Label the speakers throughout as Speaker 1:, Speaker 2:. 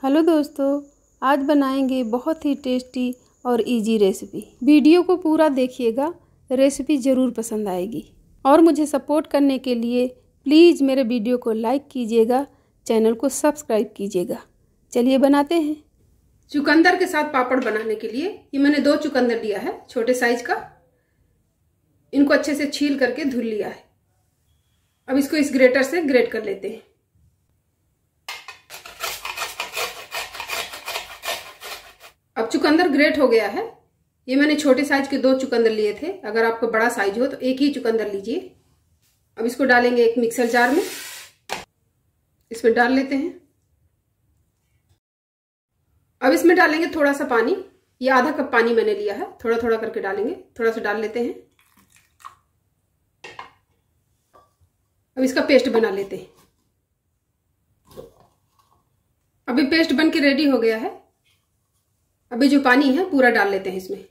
Speaker 1: Hello दोस्तों, आज बनाएंगे बहुत ही टेस्टी और इजी रेसिपी। वीडियो को पूरा देखिएगा, रेसिपी ज़रूर पसंद आएगी। और मुझे सपोर्ट करने के लिए प्लीज़ मेरे वीडियो को लाइक कीजिएगा, चैनल को सब्सक्राइब कीजिएगा। चलिए बनाते हैं। चुकंदर के साथ पापड़ बनाने के लिए ये मैंने 2 चुकंदर लिया है, छोटे साइज का। इनको अच्छे से छील करके धुल लिया है। अब इसको इस ग्रेटर से ग्रेट कर लेते हैं। अब चुकंदर ग्रेट हो गया है। ये मैंने छोटे साइज के 2 चुकंदर लिए थे। अगर आपको बड़ा साइज हो तो एक ही चुकंदर लीजिए। अब इसको डालेंगे एक मिक्सर जार में। इसमें डाल लेते हैं। अब इसमें डालेंगे थोड़ा सा पानी। ये आधा कप पानी मैंने लिया है, थोड़ा थोड़ा करके डालेंगे। थोड़ा सा डाल लेते हैं। अब इसका पेस्ट बना लेते हैं। अभी पेस्ट बन के रेडी हो गया है। अभी जो पानी है पूरा डाल लेते हैं इसमें।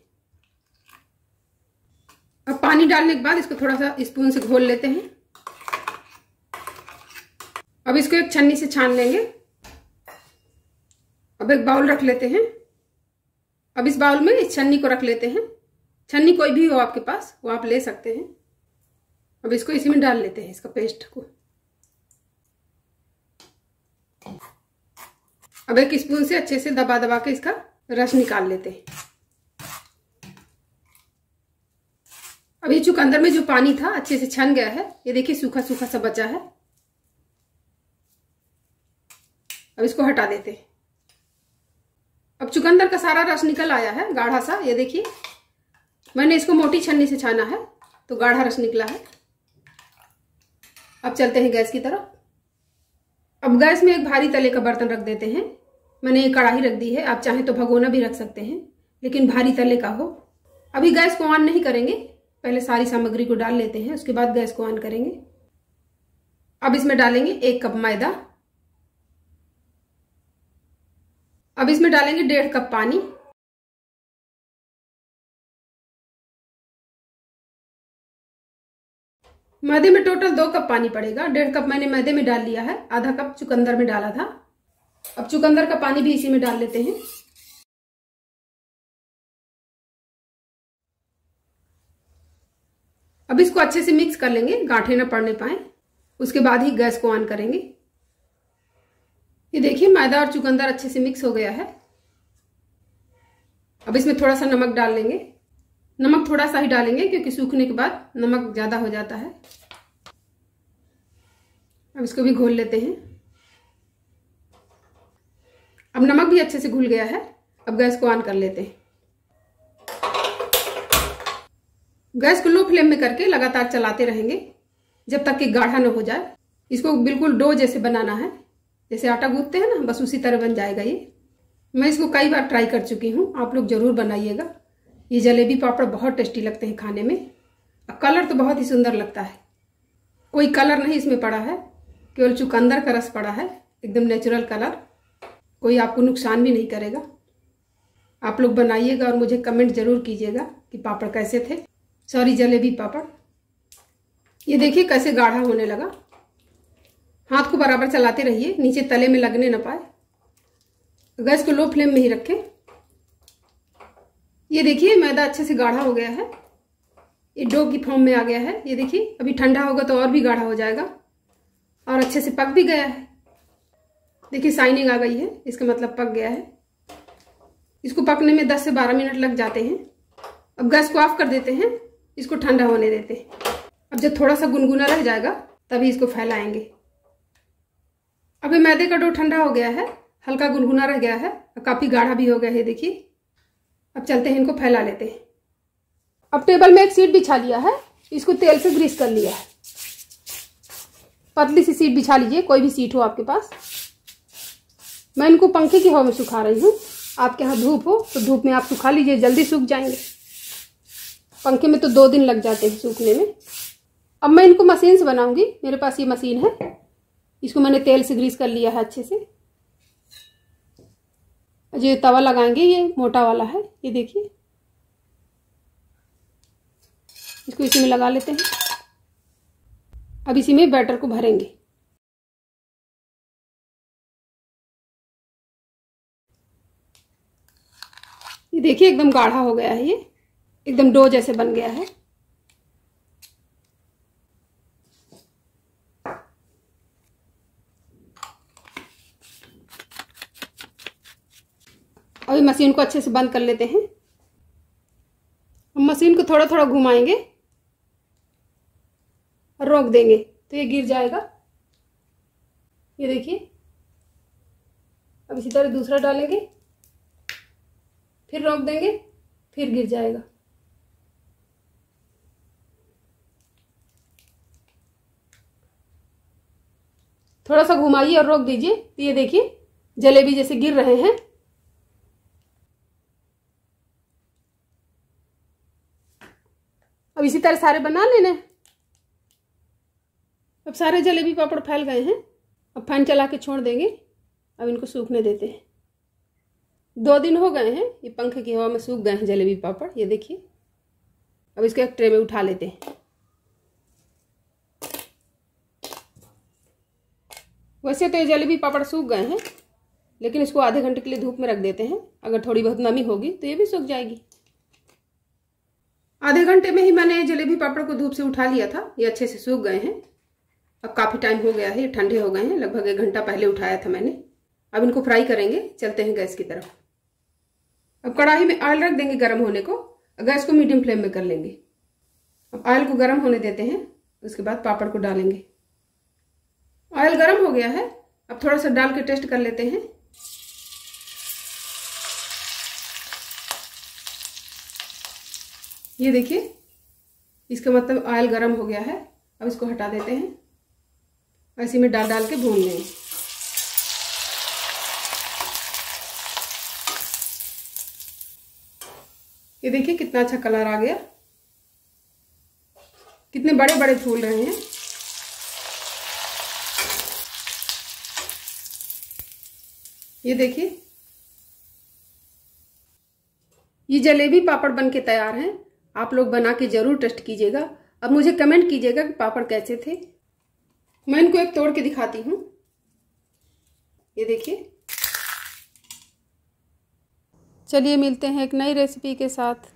Speaker 1: अब पानी डालने के बाद इसको थोड़ा सा स्पून से घोल लेते हैं। अब इसको एक छन्नी से छान लेंगे। अब एक बाउल रख लेते हैं। अब इस बाउल में इस छन्नी को रख लेते हैं। छन्नी कोई भी हो आपके पास, वो आप ले सकते हैं। अब इसको इसी में डाल लेते हैं, इसका पेस्ट को। अब एक स्पून से अच्छे से दबा दबा के इसका रस निकाल लेते हैं। अब ये चुकंदर में जो पानी था अच्छे से छन गया है। ये देखिए सूखा सूखा सा बचा है। अब इसको हटा देते हैं। अब चुकंदर का सारा रस निकल आया है, गाढ़ा सा। ये देखिए मैंने इसको मोटी छन्नी से छाना है तो गाढ़ा रस निकला है। अब चलते हैं गैस की तरफ। अब गैस में एक भारी तले का बर्तन रख देते हैं। मैंने ये कढ़ाई रख दी है। आप चाहें तो भगोना भी रख सकते हैं, लेकिन भारी तले का हो। अभी गैस को ऑन नहीं करेंगे, पहले सारी सामग्री को डाल लेते हैं, उसके बाद गैस को ऑन करेंगे। अब इसमें डालेंगे 1 कप मैदा। अब इसमें डालेंगे 1.5 कप पानी। मैदे में टोटल 2 कप पानी पड़ेगा। 1.5 कप मैंने मैदे में डाल लिया है, आधा कप चुकंदर में डाला था। अब चुकंदर का पानी भी इसी में डाल लेते हैं। अब इसको अच्छे से मिक्स कर लेंगे, गांठें ना पड़ने पाए। उसके बाद ही गैस को ऑन करेंगे। ये देखिए मैदा और चुकंदर अच्छे से मिक्स हो गया है। अब इसमें थोड़ा सा नमक डाल लेंगे। नमक थोड़ा सा ही डालेंगे क्योंकि सूखने के बाद नमक ज्यादा हो जाता है। अब इसको भी घोल लेते हैं। अब नमक भी अच्छे से घुल गया है। अब गैस को ऑन कर लेते हैं। गैस को लो फ्लेम में करके लगातार चलाते रहेंगे जब तक कि गाढ़ा न हो जाए। इसको बिल्कुल डो जैसे बनाना है, जैसे आटा गूंथते हैं ना, बस उसी तरह बन जाएगा ये। मैं इसको कई बार ट्राई कर चुकी हूँ, आप लोग जरूर बनाइएगा। ये जलेबी पापड़ बहुत टेस्टी लगते हैं खाने में। कलर तो बहुत ही सुंदर लगता है। कोई कलर नहीं इसमें पड़ा है, केवल चुकंदर का रस पड़ा है, एकदम नेचुरल कलर। कोई आपको नुकसान भी नहीं करेगा। आप लोग बनाइएगा और मुझे कमेंट जरूर कीजिएगा कि पापड़ कैसे थे। सॉरी, जलेबी पापड़। ये देखिए कैसे गाढ़ा होने लगा। हाथ को बराबर चलाते रहिए, नीचे तले में लगने ना पाए। गैस को लो फ्लेम में ही रखें। ये देखिए मैदा अच्छे से गाढ़ा हो गया है। ये डो की फॉर्म में आ गया है। ये देखिए अभी ठंडा होगा तो और भी गाढ़ा हो जाएगा और अच्छे से पक भी गया है। देखिए शाइनिंग आ गई है, इसका मतलब पक गया है। इसको पकने में 10 से 12 मिनट लग जाते हैं। अब गैस को ऑफ कर देते हैं, इसको ठंडा होने देते हैं। अब जब थोड़ा सा गुनगुना रह जाएगा तभी इसको फैलाएंगे। अभी मैदे का डो ठंडा हो गया है, हल्का गुनगुना रह गया है, काफी गाढ़ा भी हो गया है। देखिए अब चलते हैं, इनको फैला लेते हैं। अब टेबल में एक शीट बिछा लिया है, इसको तेल से ग्रीस कर लिया है। पतली सी शीट बिछा लीजिए, कोई भी शीट हो आपके पास। मैं इनको पंखे की हवा में सुखा रही हूँ। आपके यहाँ धूप हो तो धूप में आप सुखा लीजिए, जल्दी सूख जाएंगे। पंखे में तो 2 दिन लग जाते हैं सूखने में। अब मैं इनको मशीन से बनाऊंगी। मेरे पास ये मशीन है, इसको मैंने तेल से ग्रीस कर लिया है अच्छे से। जो तवा लगाएंगे ये मोटा वाला है, ये देखिए। इसको इसी में लगा लेते हैं। अब इसी में बैटर को भरेंगे। ये देखिए एकदम गाढ़ा हो गया है, ये एकदम डो जैसे बन गया है। अभी मशीन को अच्छे से बंद कर लेते हैं। हम मशीन को थोड़ा थोड़ा घुमाएंगे और रोक देंगे तो ये गिर जाएगा। ये देखिए, अब इसी तरह दूसरा डालेंगे, फिर रोक देंगे, फिर गिर जाएगा। थोड़ा सा घुमाइए और रोक दीजिए तो ये देखिए जलेबी जैसे गिर रहे हैं। अब इसी तरह सारे बना लेने। अब सारे जलेबी पापड़ फैल गए हैं। अब फैन चला के छोड़ देंगे। अब इनको सूखने देते हैं। 2 दिन हो गए हैं, ये पंखे की हवा में सूख गए हैं जलेबी पापड़। ये देखिए, अब इसको एक ट्रे में उठा लेते हैं। वैसे तो ये जलेबी पापड़ सूख गए हैं, लेकिन इसको आधे घंटे के लिए धूप में रख देते हैं। अगर थोड़ी बहुत नमी होगी तो ये भी सूख जाएगी। आधे घंटे में ही मैंने जलेबी पापड़ को धूप से उठा लिया था। ये अच्छे से सूख गए हैं। अब काफ़ी टाइम हो गया है, ये ठंडे हो गए हैं। लगभग 1 घंटा पहले उठाया था मैंने। अब इनको फ्राई करेंगे। चलते हैं गैस की तरफ। अब कढ़ाई में ऑयल रख देंगे गर्म होने को। गैस को मीडियम फ्लेम में कर लेंगे। अब ऑयल को गर्म होने देते हैं। उसके बाद पापड़ को डालेंगे। ऑयल गर्म हो गया है। अब थोड़ा सा डाल के टेस्ट कर लेते हैं। ये देखिए, इसका मतलब ऑयल गर्म हो गया है। अब इसको हटा देते हैं। इसी में डाल डाल के भून लेंगे। ये देखिए कितना अच्छा कलर आ गया। कितने बड़े बड़े फूल रहे हैं। ये देखिए, ये जलेबी पापड़ बनके तैयार हैं। आप लोग बना के जरूर टेस्ट कीजिएगा। अब मुझे कमेंट कीजिएगा कि पापड़ कैसे थे। मैं इनको एक तोड़ के दिखाती हूँ। ये देखिए। चलिए मिलते हैं एक नई रेसिपी के साथ।